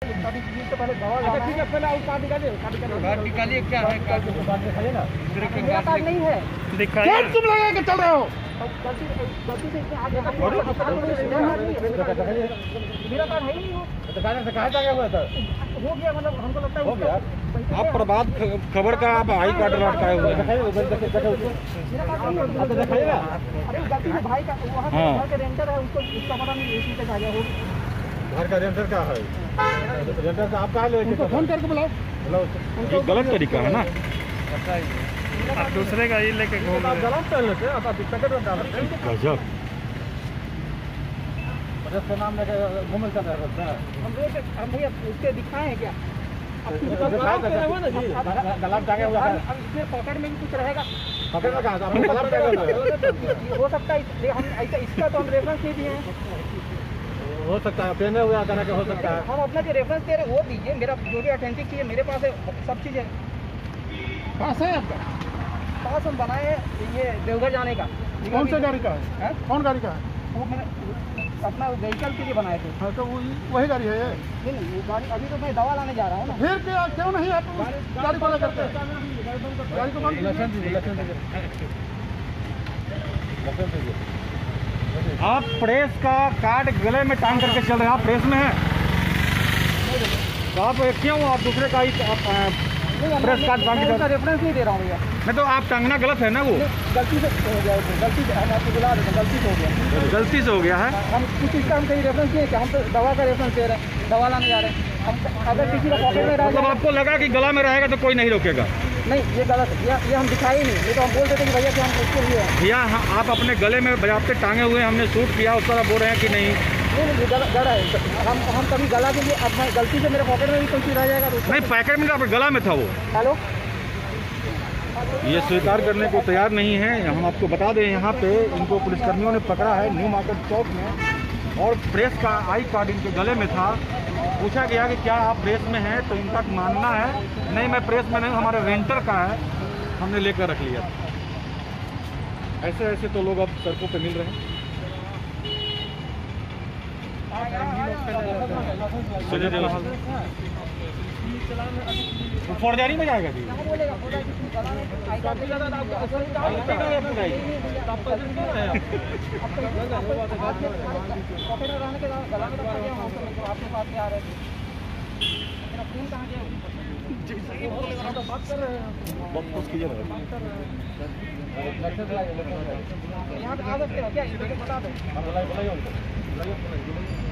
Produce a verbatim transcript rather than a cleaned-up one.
तो पहले दवा अच्छा ठीक है, पहले आप कार्ड निकालिए, कार्ड निकालिए, कार्ड निकालिए। क्या है कार्ड? कार्ड दिखाइए ना। मेरा कार्ड नहीं है, दिखाइए। क्या तुम लगा के चल रहे हो? गलती गलती से आगे मेरा कार्ड है ही नहीं। तो कार्ड से कहाँ जाएगा हुआ था? हो गया, मतलब हमको लगता है हो गया। आप प्रभात खबर का आप आई कार्ड लटकाए हुए हैं। मेरा कार्ड दिखाइएगा। अरे गलती से भाई का वहाँ घर का रेंटर है, उसको उसका पता नहीं एसी तक आ गया। वो घर का रेंटर का है, रेंटर का आप कहाँ ले उनको फोन करके बुलाओ। ये गलत तरीका है ना, आप दूसरे का ये लेके घूम रहे हैं। गलत कर लेते हैं आप, पैकेट में डाल रहे हैं। गजब का नाम लेके घूमल कर रहे हैं। हम लोग हम भैया उसके दिखाए हैं क्या? गलत टांगे हुआ है, इसमें पॉकेट में भी कुछ रहेगा। पॉकेट में कहाँ? हो सकता है हम ऐसा, इसका तो हम रेफरेंस नहीं दिए हैं। हो सकता है पहने हुआ का हो सकता है। हम अपना जो रेफरेंस दे रहे हैं वो दीजिए, मेरा जो भी ऑथेंटिक चाहिए मेरे पास है, सब चीज़ है। पास है आपका? पास हम बनाए हैं ये देवघर जाने का। कौन सा गाड़ी का है? कौन गाड़ी का है? वो मैंने अपना व्हीकल के लिए बनाए थे। हाँ तो वही गाड़ी है ये? नहीं नहीं, वो गाड़ी अभी तो मैं दवा लाने जा रहा हूँ ना। फिर क्या क्यों नहीं आप गाड़ी को लेकर के? गाड़ी को बंद कीजिए। आप प्रेस का कार्ड गले में टांग करके चल रहे हैं, आप प्रेस में हैं तो आप क्यों आप दूसरे का ही प्रेस कार्ड टांग के? उसका रेफरेंस नहीं दे रहा हूँ भैया मैं। तो आप टांगना गलत है ना, वो गलती से हो गया, गलती से हम आपको बुला रहे थे, गलती से हो गया। गलती से हो गया है। हम कुछ इसका हम कहीं रेफरेंस नहीं है, हम तो दवा का रेफरेंस दे रहे हैं, दवा लाने जा रहे हैं। हम अगर किसी का पॉकेट में रहा, मतलब आपको लगा कि गला में रहेगा तो कोई नहीं रोकेगा? नहीं, ये गलत है, ये हम दिखाए ही नहीं। ये तो हम बोल देते कि भैया कि हम उसके लिए हैं। भैया आप अपने गले में बजाते टांगे हुए हमने शूट किया, उस पर आप बोल रहे हैं कि नहीं? नहीं गला गला है, हम हम कभी गला के लिए अब गलती से मेरे पॉकेट में भी कोई चीज़ रह जाएगा तो नहीं, पैकेट में आपके गला में था वो। हेलो, ये स्वीकार करने को तैयार नहीं है। हम आपको बता दें, यहाँ पे इनको पुलिसकर्मियों ने पकड़ा है न्यू मार्केट चौक में, और प्रेस का आई कार्ड इनके गले में था। पूछा गया कि क्या आप प्रेस में हैं, तो इनका मानना है नहीं मैं प्रेस में नहीं, हमारे रेंटर का है, हमने लेकर रख लिया। ऐसे ऐसे तो लोग अब सड़कों पे मिल रहे हैं। फौजदारी में जाएगा जी? यहाँ पे आ सकते हो क्या? बता दो।